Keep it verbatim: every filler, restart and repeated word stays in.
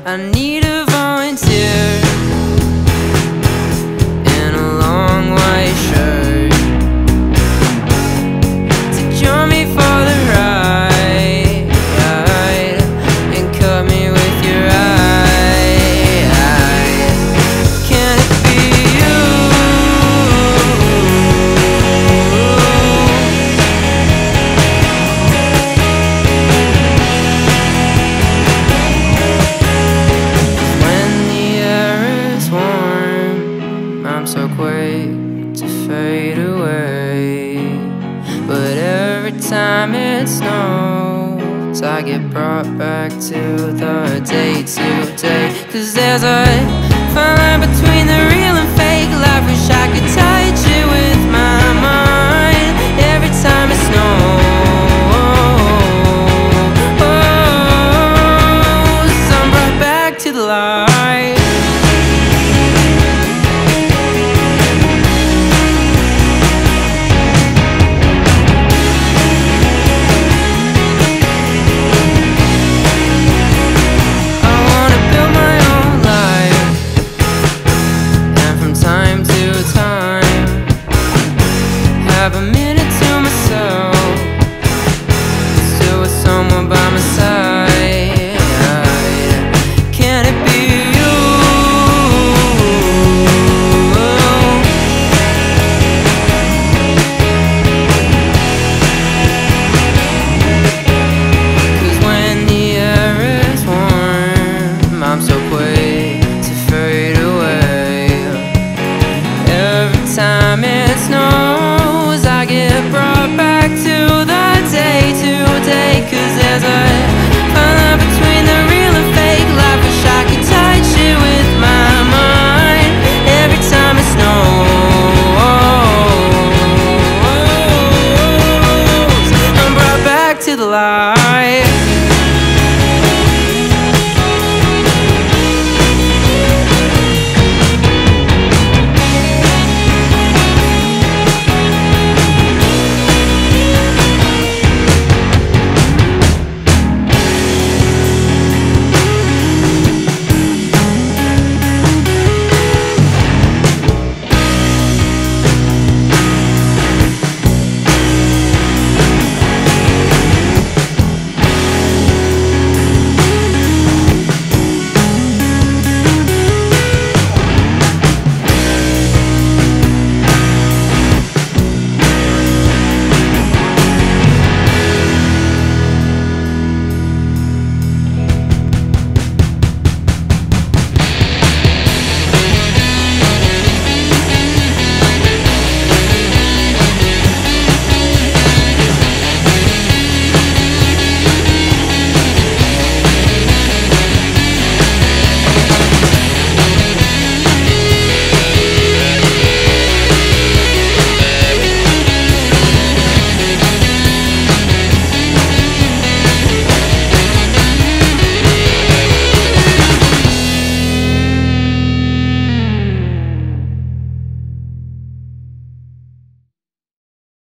I need a volunteer in a long white shirt to join me for the ride and cut me with your eyes. Can it be you? When the air is warm, I'm so quick to fade away, but every time it snows, I get brought back to the day-to-day. Cause there's a fine line between the real and fake life. Wish I could touch it with my mind every time it snows.